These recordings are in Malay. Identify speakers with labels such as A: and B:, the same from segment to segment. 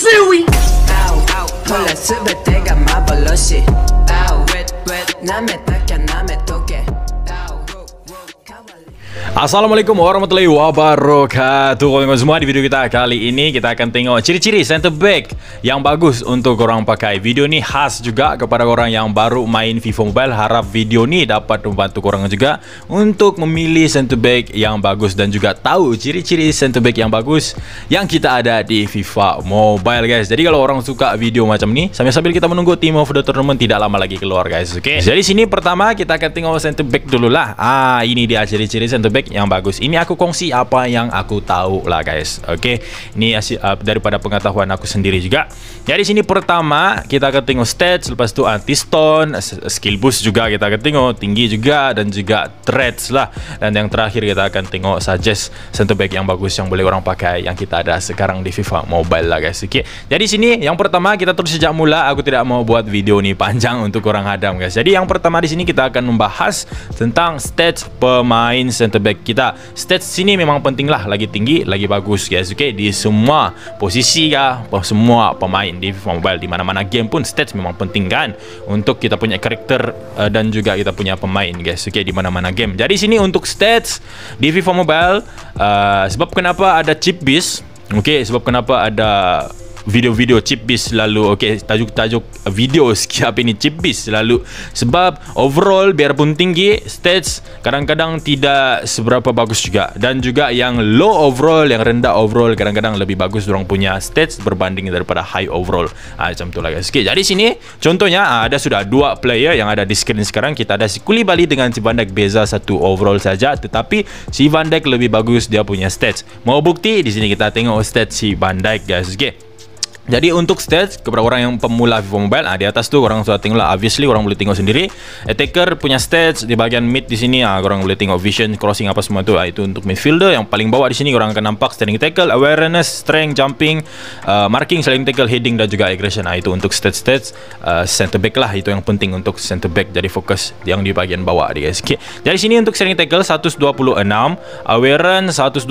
A: Suey. 몰라 수배때가 마블러시. 남의 딱야 남의 도개.
B: Assalamualaikum warahmatullahi wabarakatuh. Kawan-kawan semua, di video kita kali ini kita akan tengok ciri-ciri center back yang bagus untuk korang pakai. Video ni khas juga kepada korang yang baru main FIFA Mobile. Harap video ni dapat membantu korang juga untuk memilih center back yang bagus dan juga tahu ciri-ciri center back yang bagus yang kita ada di FIFA Mobile, guys. Jadi kalau orang suka video macam ni, sambil-sambil kita menunggu Team of the Tournament tidak lama lagi keluar, guys. Oke. Jadi sini pertama kita akan tengok center back dulu lah. Ini dia ciri-ciri center back yang bagus. Ini aku kongsi apa yang aku tahu lah, guys. Oke. Ini daripada pengetahuan aku sendiri juga. Jadi sini pertama kita akan tengok stats, lepas tu anti-stun, skill boost juga kita akan tengok, tinggi juga, dan juga threats lah. Dan yang terakhir kita akan tengok suggest center back yang bagus yang boleh orang pakai yang kita ada sekarang di FIFA Mobile lah, guys. Oke. Jadi sini yang pertama kita terus sejak mula. Aku tidak mau buat video ni panjang untuk orang hadam, guys. Jadi yang pertama di sini kita akan membahas tentang stats pemain center back kita. Stats sini memang penting lah, lagi tinggi lagi bagus, guys. Oke, di semua posisi kah, semua pemain di FIFA Mobile, di mana-mana game pun stats memang penting kan untuk kita punya karakter dan juga kita punya pemain, guys. Oke, di mana-mana game. Jadi sini untuk stats di FIFA Mobile, sebab kenapa ada chip beast. Oke, sebab kenapa ada video-video chip beast lalu, oke, tajuk-tajuk video siapa ini chip beast lalu, sebab overall biarpun tinggi stats kadang-kadang tidak seberapa bagus juga, dan juga yang low overall, yang rendah overall kadang-kadang lebih bagus orang punya stats berbanding daripada high overall. Macam tu lah, guys. Oke, jadi sini contohnya ada sudah dua player yang ada di screen sekarang. Kita ada si Koulibaly dengan si Van Dijk, beza satu overall saja, tetapi si Van Dijk lebih bagus dia punya stats. Mau bukti di sini kita tengok stats si Van Dijk, guys. Oke. Jadi untuk stats kepada orang yang pemula FIFA Mobile, di atas tu orang sudah tengok lah. Obviously orang boleh tengok sendiri. Attacker punya stats di bahagian mid di sini, orang boleh tengok vision, crossing apa semua tu. Itu untuk midfielder. Yang paling bawah di sini orang akan nampak standing tackle, awareness, strength, jumping, marking, sliding tackle, heading dan juga aggression. Itu untuk stats center back lah. Itu yang penting untuk center back. Jadi fokus yang di bahagian bawah, guys. Okay. Jadi sini untuk standing tackle 126, awareness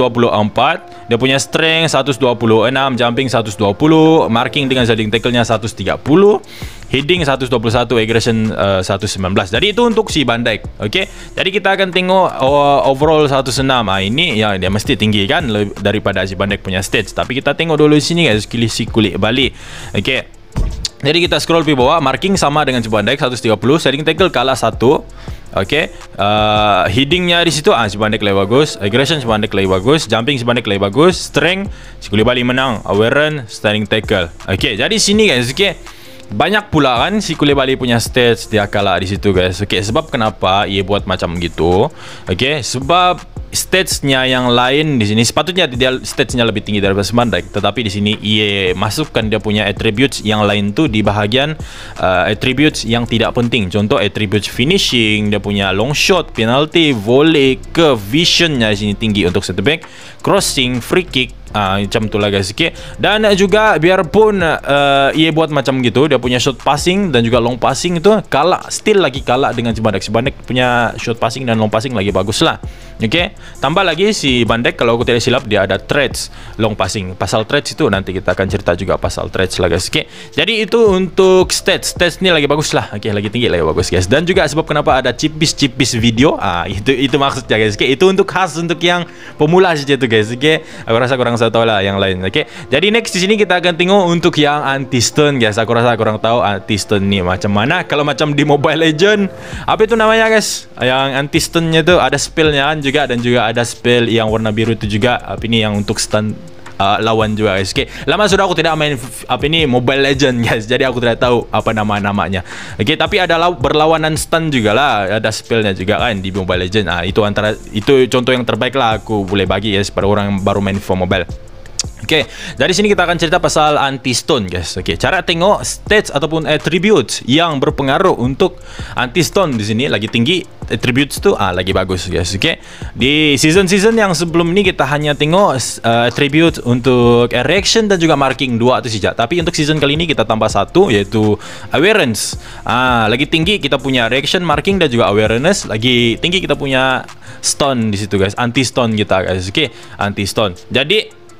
B: 124, dia punya strength 126, jumping 120, marking dengan sliding tackle-nya 130, heading 121, aggression 119. Jadi itu untuk si Van Dijk. Okey. Jadi kita akan tengok overall 106. Ini ya dia mesti tinggi kan daripada si Van Dijk punya stats. Tapi kita tengok dulu di sini, guys, si Koulibaly. Okey. Jadi kita scroll ke bawah, marking sama dengan si Van Dijk 130, sliding tackle kalah 1. Oke, headingnya di situ si Van Dijk lebih bagus, aggression si Van Dijk lebih bagus, jumping si Van Dijk lebih bagus, strength si Koulibaly menang, awareness, standing tackle. Oke, jadi sini, guys. Oke, banyak pula kan si Koulibaly punya stats dia kalah di situ, guys. Oke, sebab kenapa ia buat macam gitu? Oke, sebab statsnya yang lain di sini sepatutnya dia statsnya lebih tinggi daripada Van Dijk, tetapi di sini ia masukkan dia punya attributes yang lain tu di bahagian attributes yang tidak penting. Contoh attributes finishing, dia punya long shot, penalty, volley, curve, visionnya di sini tinggi untuk center back, crossing, free kick. Macam tu lah, guys. Okay. Dan juga biarpun ia buat macam gitu, dia punya short passing dan juga long passing itu kalah, still lagi kalah dengan si Van Dijk. Si Van Dijk punya short passing dan long passing lagi bagus lah. Okay. Tambah lagi si Van Dijk, kalau aku tidak silap dia ada threats long passing. Pasal threats itu nanti kita akan cerita juga pasal threats lah, guys. Okay. Jadi itu untuk stats ni lagi bagus lah. Okay, lagi tinggi lagi bagus, guys. Dan juga sebab kenapa ada chip beast video, itu maksudnya, guys. Okay. Itu untuk khas untuk yang pemula saja tu, guys. Okay. Aku rasa kurang tahu lah yang lain. Oke. Jadi next di sini kita akan tengok untuk yang anti-stun, guys. Aku rasa kurang tahu anti-stun ni macam mana. Kalau macam di Mobile Legend, apa itu namanya, guys? Yang anti-stunnya tu ada spellnya kan juga, dan juga ada spell yang warna biru itu juga. Apa ini yang untuk stun lawan juga, guys. Okay. Lama sudah aku tidak main Mobile Legend, guys. Jadi aku tidak tahu apa nama-namanya. Okay. Tapi ada berlawanan stun juga lah. Ada spellnya juga kan di Mobile Legend. Itu contoh yang terbaik lah aku boleh bagi, guys, pada orang yang baru main FIFA Mobile. Oke, dari sini kita akan cerita pasal anti-stun, guys. Oke, cara tengok stats ataupun attributes yang berpengaruh untuk anti-stun di sini lagi tinggi, attributes tu lagi bagus, guys. Oke, di season-season yang sebelum ini kita hanya tengok attribute untuk reaction dan juga marking, dua itu saja. Tapi untuk season kali ini kita tambah satu, yaitu awareness. Lagi tinggi kita punya reaction, marking dan juga awareness. Lagi tinggi kita punya stun di situ, guys. Anti-stun kita, guys. Oke, anti-stun. Jadi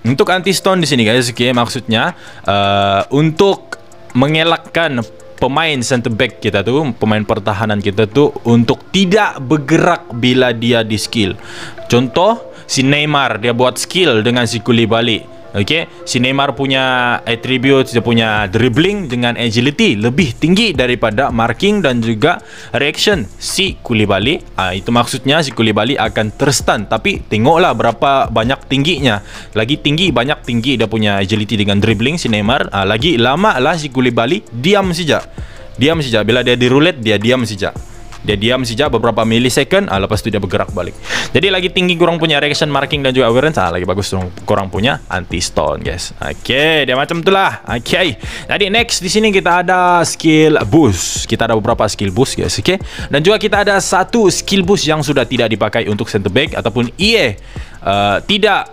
B: Untuk anti-stun di sini guys, okay, maksudnya untuk mengelakkan pemain center back kita tu, pemain pertahanan kita tu untuk tidak bergerak bila dia di skill. Contoh, si Neymar dia buat skill dengan si Koulibaly. Okay, si Neymar punya attributes, dia punya dribbling dengan agility lebih tinggi daripada marking dan juga reaction si Koulibaly. Itu maksudnya si Koulibaly akan terstun. Tapi tengoklah berapa banyak tingginya. Lagi tinggi, banyak tinggi dia punya agility dengan dribbling si Neymar. Lagi lama lah si Koulibaly diam saja. Diam saja. Bila dia di roulette, dia diam saja. Dia diam saja beberapa millisecond, lepas tu dia bergerak balik. Jadi lagi tinggi korang punya reaction, marking dan juga awareness, lagi bagus korang punya anti-stun guys. Okay, dia macam itulah. Okay, jadi next di sini kita ada skill boost. Kita ada beberapa skill boost guys. Okay, dan juga kita ada satu skill boost yang sudah tidak dipakai untuk center back ataupun EA tidak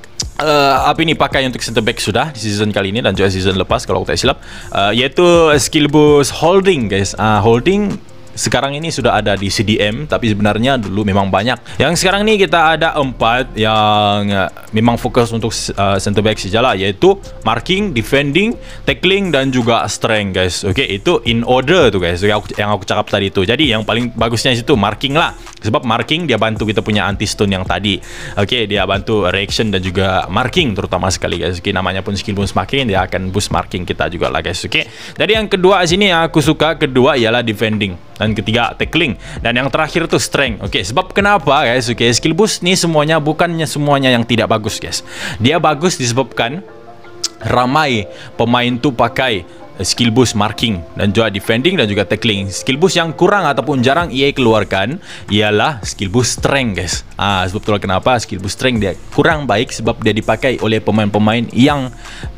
B: pakai untuk center back sudah di season kali ini dan juga season lepas kalau aku tak silap, yaitu skill boost holding guys. Holding sekarang ini sudah ada di CDM, tapi sebenarnya dulu memang banyak. Yang sekarang ini kita ada 4 yang memang fokus untuk center back sajalah, yaitu marking, defending, tackling dan juga strength guys. Okay, itu in order tu guys, yang aku cakap tadi tu. Jadi yang paling bagusnya situ marking lah, sebab marking dia bantu kita punya anti-stun yang tadi. Okay, dia bantu reaction dan juga marking terutama sekali guys. Okay, namanya pun skill boost marking, dia akan boost marking kita juga lah guys. Okay, jadi yang kedua sini yang aku suka, kedua ialah defending, dan ketiga tackling, dan yang terakhir tu strength. Okey, sebab kenapa guys? Okey, skill boost ni semuanya bukannya semuanya yang tidak bagus guys. Dia bagus disebabkan ramai pemain tu pakai skill boost marking dan juga defending dan juga tackling. Skill boost yang kurang ataupun jarang EA keluarkan ialah skill boost strength guys. Sebab itulah kenapa skill boost strength dia kurang baik, sebab dia dipakai oleh pemain-pemain yang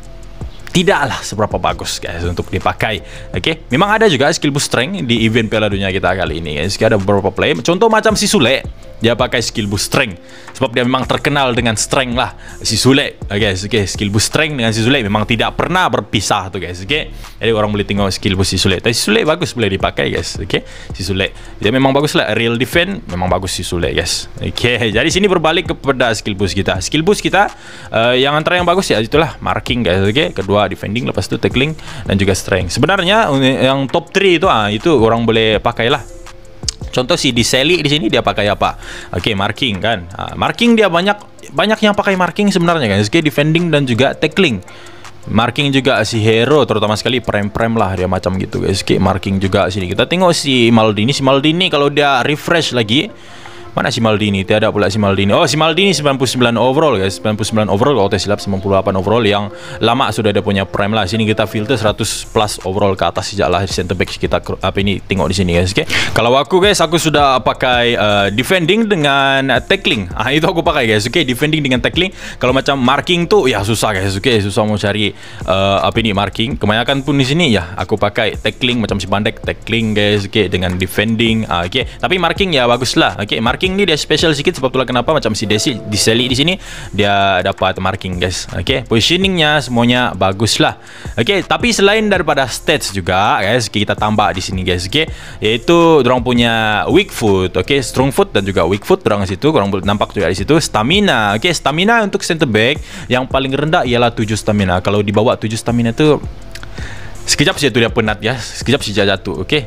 B: tidaklah seberapa bagus guys untuk dipakai. Okay, memang ada juga skill boost strength di event Piala Dunia kita kali ini guys. Ada beberapa player, contoh macam si Sule, dia pakai skill boost strength sebab dia memang terkenal dengan strength lah si Sule guys. Okay, skill boost strength dengan si Sule memang tidak pernah berpisah tu guys. Okay, jadi orang boleh tengok skill boost si Sule. Tapi si Sule bagus, boleh dipakai guys. Okay, si Sule dia memang bagus lah, real defense memang bagus si Sule guys. Okay, jadi sini berbalik kepada skill boost kita. Skill boost kita yang antara yang bagus ya itulah marking guys. Okay, kedua defending, lepas tu tackling dan juga strength. Sebenarnya yang top 3 itu orang boleh pakailah. Contoh si Diseli di sini dia pakai apa? Okey, marking kan. Marking dia banyak yang pakai marking sebenarnya kan. Okay, defending dan juga tackling. Marking juga si Hero, terutama sekali prem lah dia macam gitu guys. Okay, marking juga sini. Kita tengok si Maldini. Si Maldini kalau dia refresh lagi, mana si Maldini? Tiada pula si Maldini. Oh, si Maldini 99 overall guys. 99 overall kalau tak silap, 98 overall, yang lama sudah ada punya prime lah. Sini kita filter 100 plus overall ke atas sejak lah center back kita ini tengok di sini guys. Okay, kalau aku guys, aku sudah pakai defending dengan tackling. Itu aku pakai guys. Okay, defending dengan tackling. Kalau macam marking tu ya susah guys. Okay, susah mau cari marking. Kebanyakan pun di sini ya aku pakai tackling, macam si Bandek tackling guys. Okay, dengan defending. Okay, tapi marking ya bagus lah. Okay, marking ni dia special sikit, sebab itulah kenapa macam si Diseli di sini dia dapat marking guys. Okey, positioningnya semuanya bagus lah. Okey, tapi selain daripada stats juga guys, kita tambah di sini guys. Okey, iaitu dorang punya weak foot, okey, strong foot dan juga weak foot dorang situ, korang boleh nampak juga di situ. Stamina. Okey, stamina untuk center back yang paling rendah ialah 7 stamina. Kalau di bawah 7 stamina tu sekejap saja tu dia penat ya, sekejap saja jatuh. Okey,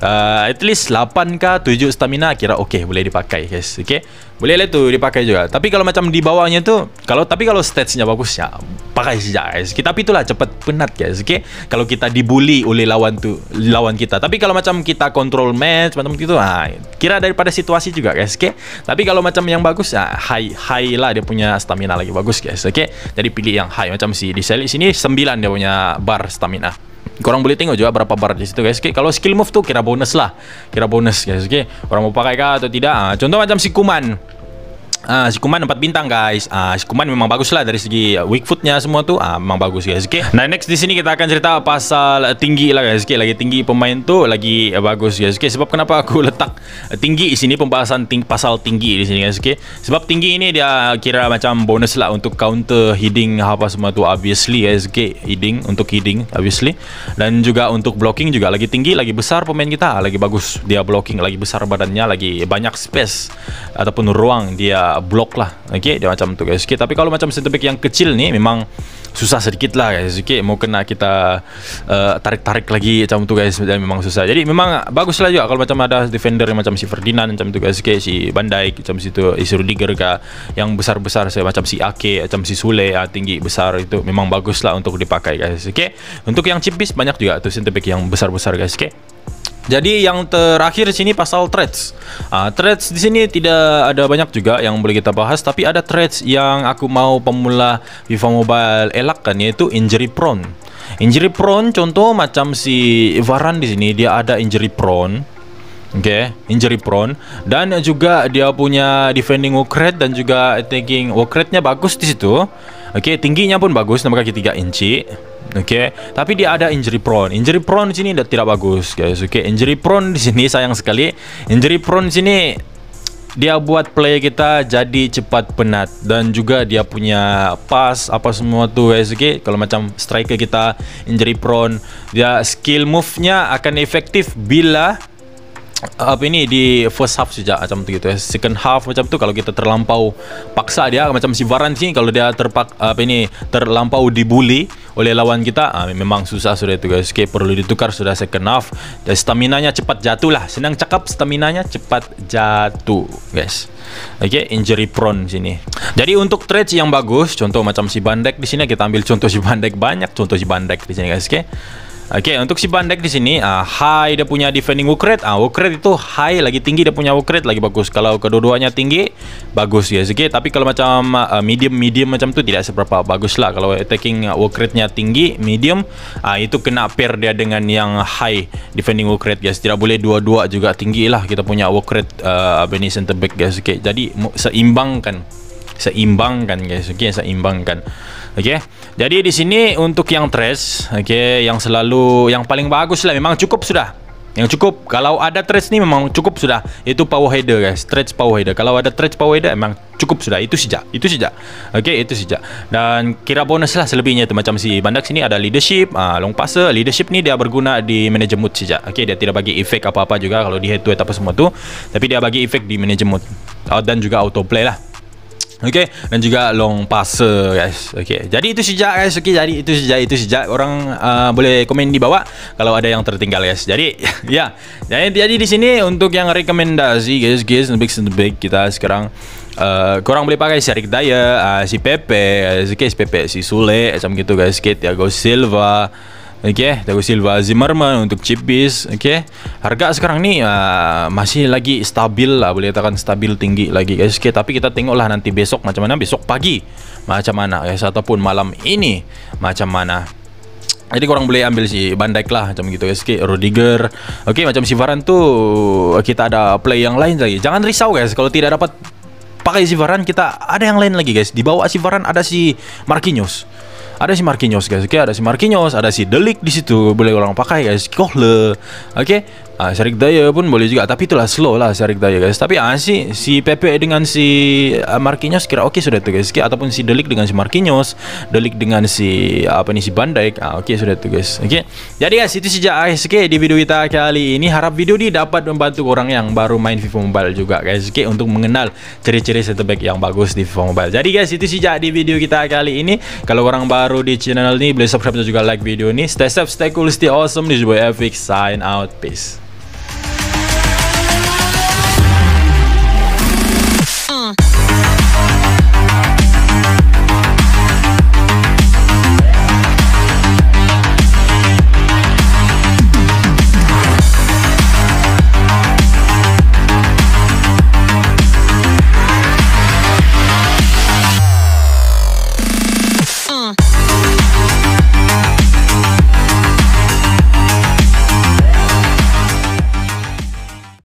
B: at least 8 ke 7 stamina kira okey, boleh dipakai guys. Okey, boleh lah tu dipakai juga. Tapi kalau macam di bawahnya tu, kalau statsnya bagus ya pakai saja guys. Tapi itulah cepat penat guys. Okey, kalau kita dibully oleh lawan kita. Tapi kalau macam kita control match macam itu, kira daripada situasi juga guys. Okey, tapi kalau macam yang bagus high lah, dia punya stamina lagi bagus guys. Okey, jadi pilih yang high macam si Diseli sini 9 dia punya bar stamina. Korang boleh tengok juga berapa bar di situ guys. Okay, kalau skill move tu kira bonus lah, kira bonus guys. Okay, korang mau pakai kah atau tidak? Contoh macam si Kuman. Si Kuman 4 bintang guys. Si Kuman memang bagus lah dari segi weak footnya semua tu. Memang bagus guys. Okay, nah next di sini kita akan cerita pasal tinggi lah guys. Okay, lagi tinggi pemain tu lagi bagus guys. Okay, sebab kenapa aku letak tinggi di sini, pembahasan pasal tinggi di sini guys. Okay, sebab tinggi ini dia kira macam bonus lah untuk counter heading apa semua tu obviously guys. Okay, untuk heading obviously, dan juga untuk blocking juga lagi tinggi, lagi besar pemain kita, lagi bagus dia blocking, lagi besar badannya, lagi banyak space ataupun ruang dia dia block lah. Okay, dia macam tu guys. Okay, tapi kalau macam center back yang kecil ni memang susah sedikit lah guys. Okay, mau kena kita tarik-tarik lagi macam tu guys, dan memang susah. Jadi memang bagus lah juga kalau macam ada defender yang macam si Ferdinand macam tu guys. Okay, si Van Dijk macam situ, si Rudiger kah, yang besar-besar macam si Ake, macam si Sule, tinggi besar, itu memang bagus lah untuk dipakai guys. Okay, untuk yang chip piece banyak juga tu center back yang besar-besar guys. Okay, jadi yang terakhir di sini pasal threads. Threads di sini tidak ada banyak juga yang boleh kita bahas, tapi ada threads yang aku mau pemula FIFA Mobile elakkan, yaitu injury prone. Injury prone contoh macam si Varane di sini, dia ada injury prone. Okay, injury prone, dan juga dia punya defending work rate dan juga attacking work rate-nya bagus di situ. Okay, tingginya pun bagus, nama kaki 3 inci. Okay, tapi dia ada injury prone. Injury prone di sini tidak bagus, guys. Okay, injury prone di sini sayang sekali. Injury prone di sini dia buat play kita jadi cepat penat, dan juga dia punya pass apa semua tu guys. Okay, kalau macam striker kita injury prone, dia skill move-nya akan efektif bila apa ini di first half saja macam tu gitu. Second half macam tu kalau kita terlampau paksa dia, macam si Varane sini kalau dia terlampau dibully oleh lawan kita, memang susah sudah itu guys. Okay, perlu ditukar sudah second half, dan stamina-nya cepat jatuh lah. Senang cakap, stamina-nya cepat jatuh guys. Okay, injury prone sini. Jadi untuk trades yang bagus, contoh macam si Van Dijk di sini, kita ambil contoh si Van Dijk, banyak contoh si Van Dijk di sini guys. Okay. Oke, untuk si Van Dijk di sini high dia punya defending work rate. Work rate itu high, lagi tinggi dia punya work rate lagi bagus. Kalau kedua-duanya tinggi bagus ya. Oke, tapi kalau macam medium macam tu tidak seberapa bagus lah. Kalau attacking work rate-nya tinggi, medium, itu kena pair dia dengan yang high defending work rate guys. Tidak boleh dua-dua juga tinggi lah kita punya work rate ini center back guys. Oke, jadi seimbangkan guys. Oke, seimbangkan. Oke, jadi di sini untuk yang trash, oke, yang selalu yang paling bagus lah, memang cukup sudah. Yang cukup, kalau ada trash ni memang cukup sudah. Itu power header guys, trash power header. Kalau ada trash power header memang cukup sudah. Itu saja. Oke, itu saja. Dan kira bonus lah selebihnya itu, macam si Van Dijk sini ada leadership, long passer. Leadership ni dia berguna di manager mood saja. Oke, dia tidak bagi efek apa-apa juga kalau di head to head apa semua tu, tapi dia bagi efek di manager mood. Dan juga auto play lah. Oke, dan juga long passer guys. Oke, jadi itu saja guys. Oke, jadi itu saja. Orang boleh komen di bawah kalau ada yang tertinggal guys. Jadi ya, jadi di sini untuk yang rekomendasi guys, baik kita sekarang korang boleh pakai si Eric Dyer, si Pepe, si Sule macam gitu guys. Thiago Silva. Oke, Thiago Silva, Zimmerman untuk chip piece. Oke, harga sekarang ni masih lagi stabil lah, boleh katakan stabil tinggi lagi guys. Oke, tapi kita tengoklah nanti besok macam mana, besok pagi macam mana guys, ataupun malam ini macam mana. Jadi korang boleh ambil si Van Dijk lah macam gitu guys. Oke, Rudiger. Oke, macam si Varane tu kita ada play yang lain lagi. Jangan risau guys kalau tidak dapat pakai si Varane, kita ada yang lain lagi guys. Di bawah si Varane ada si Marquinhos. Ada si Marquinhos guys. Oke, ada si Marquinhos, ada si De Ligt di situ, boleh orang pakai guys. Kohle. Oke, Eric Dyer pun boleh juga, tapi itulah slow lah Eric Dyer guys. Tapi si Pepe dengan si Marquinhos kira oke sudah tu guys. Oke, ataupun si De Ligt dengan si Marquinhos, De Ligt dengan si si Van Dijk. Oke sudah tu guys. Oke. Jadi guys, itu saja guys. Oke, di video kita kali ini, harap video ini dapat membantu orang yang baru main FIFA Mobile juga guys. Oke, untuk mengenal ciri-ciri center back yang bagus di FIFA Mobile. Jadi guys, itu saja di video kita kali ini. Kalau orang baru di channel ini, boleh subscribe dan juga like video ini. Stay safe, stay cool, stay awesome. This is boy Epic, sign out, peace.